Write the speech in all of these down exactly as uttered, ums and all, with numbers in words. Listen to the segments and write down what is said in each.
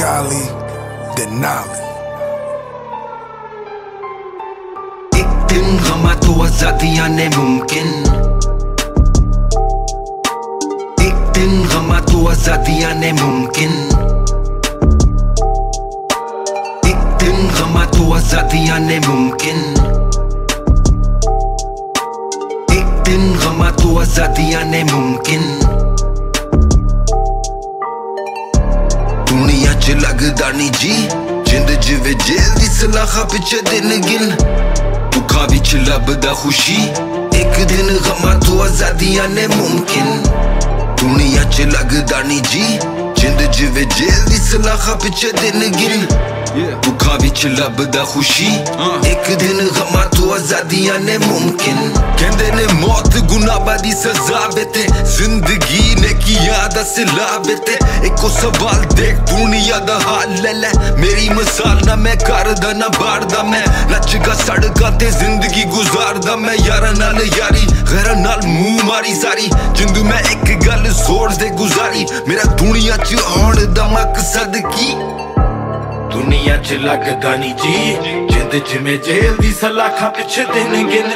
Kali, Denali. एक दिन गमा तो आजादियां ने मुमकिन, एक दिन गमा तो आजादियां ने मुमकिन, एक दिन गमा तो आजादियां ने मुमकिन, एक दिन गमा तो आजादियां ने मुमकिन। दुनिया च लगदा नी जी जिंद जिवे जेल दी सलाखा पिछे दिन गिन, दुखा विच लभदा खुशी एक दिन गमा तो आजादियां ने मुमकिन। दुनिया च लगदा नी जी जिंद जिवे जेल दी सलाखा पिछे दिन गिन, दुखा विच लभदा खुशी एक दिन गमा तो आजादियां ने मुमकिन। कहंदे ने मौत गुनाह दी सजा बेते, जिंदगी ने किया दा सिला बेते। एको सवाल देख दुनिया दा हाल ले ले, मेरी मिसाल ना मैं करदा ना बारदा, मैं नचगा सड़कां ते जिंदगी गुजारदा। मैं यारां नाल यारी गैरां नाल मुंह मारी सारी जिंदू मैं एक गल जोर दे गुजारी। मेरा दुनिया च आउण दा मकसद की, दुनिया च लगदा नी जी जिंद जिवें जेल दी सलाखा पिछे दिन गिन,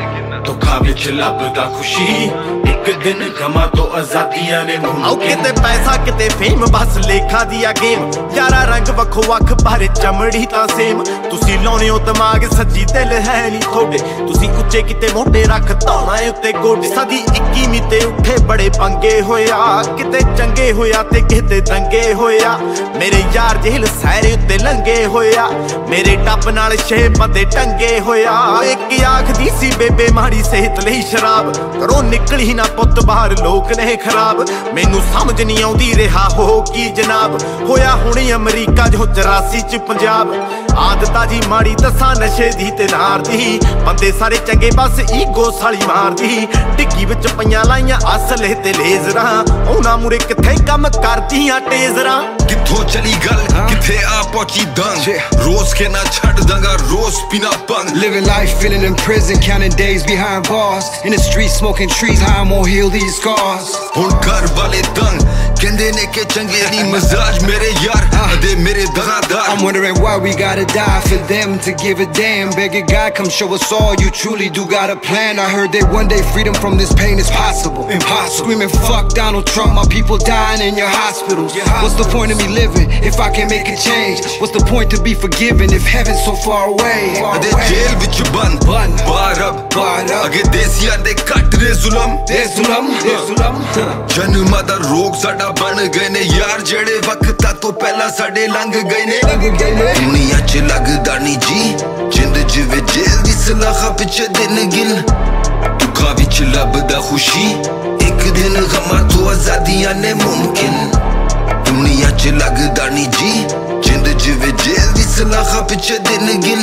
दुखा विच लभदा खुशी एक दिन गमा तो आजादियां ने मुमकिन। किते पैसा किते फेम बस लेखा दिया गेम, यारा रंग वखो वख पर चमड़ी तां सेम। तुसी लाउने हो दिमाग सच्ची दिल है नी थोड़े, तुसी उच्चे किते मोटे रख धौना उत्ते गोडे। सदी इक्कीवीं ते उठे बड़े पंगे होया, किते चंगे होया ते किते दंगे होया। मेरे यार जेल सैरे उत्ते लंगे होया, मेरे टप नाल छे बंदे टंगे होया। एक आखदी सी बेबे माड़ी सेहत लई शराब, घरों निकली ना पुत बाहर लोक ने खराब। मैनू समझ नहीं आउंदी रिहा हो की जनाब, होया हुणे अमरीका जो चौरासी च पंजाब। आदता जी माड़ी दसा नशे दी ते नार दी, बंदे सारे चंगे बस ईगो साली मार दी। डिग्गी विच पईयां लाइयां असले ते लेजरां, उहनां मुरे किथे कम करदियां टेजरां। कित्थों चली गल किथे आ पहुंची दंग, रोज के ना छड़ दंगा रोज पीना पंग। Living life feeling in prison, counting days behind bars. In the streets smoking trees, how I'm gonna heal these scars. हुण घर वाले दंग कहंदे ने के चंगे नी मजाज मेरे यार अदे मेरे दगादार। I'm wondering why we gotta die for them to give a damn. Begging God come show us all you truly do got a plan. I heard that one day freedom from this pain is possible. Impossible. Screaming fuck Donald Trump, my people dying in your hospitals. What's the point of me living if I can't make a change? What's the point to be forgiven if heaven's so far away? अदे जेल विच बंद बाहर अब अगे देसियां दे cut ने जुलम दे जुलम दे जुलम। जन्म दा रोग साडा बन गए ने यार, जेड़े वक्तां तो पहला साडे लंघ गए ने। दुनिया च लगदा नी जी जिंद जिवे जेल दी सलाखा पिछे दिन गिन, दुखा विच लभदा खुशी एक दिन गमा तो आजादियां ने मुमकिन। दुनिया च लगदा नी जी जिंद जिवे जेल दी सलाखा पिछे दिन गिन,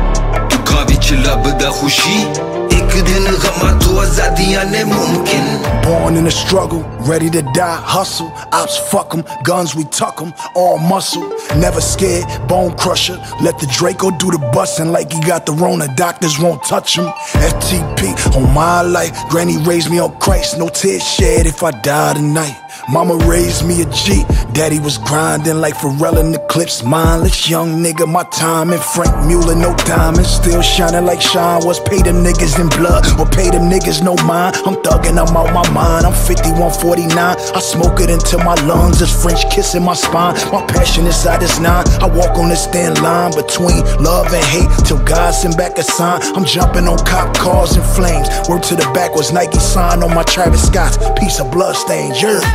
दुखा विच लभदा खुशी एक दिन गमा तो आजादियां ने मुमकिन। Born in a struggle, ready to die, hustle. Ops fuck 'em, guns we tuck 'em, all muscle. Never scared, bone crusher. Let the Draco do the bustin' like he got the Rona. Doctors won't touch him. F T P on my life. Granny raised me on Christ, no tears shed if I die tonight. Mama raised me a G, daddy was grinding like Pharrell in the clips. Mindless young nigga, my time and Frank Mueller, no diamonds. Still shining like Sean was. Pay them niggas in blood or pay them niggas no mind. I'm thugging, I'm out my mind. I'm fifty-one forty-nine. I smoke it until my lungs is French kissing my spine. My passion inside is nine. I walk on this thin line between love and hate till God send back a sign. I'm jumping on cop cars and flames. Word to the back was Nike sign on my Travis Scott's piece of blood stains. Yeah.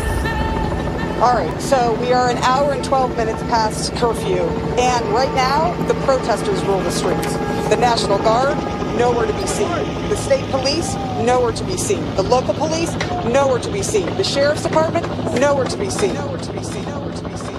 All right, so we are an hour and twelve minutes past curfew, and right now, the protesters rule the streets. The National Guard, nowhere to be seen. The state police, nowhere to be seen. The local police, nowhere to be seen. The sheriff's department, nowhere to be seen. Nowhere to be seen. Nowhere to be seen.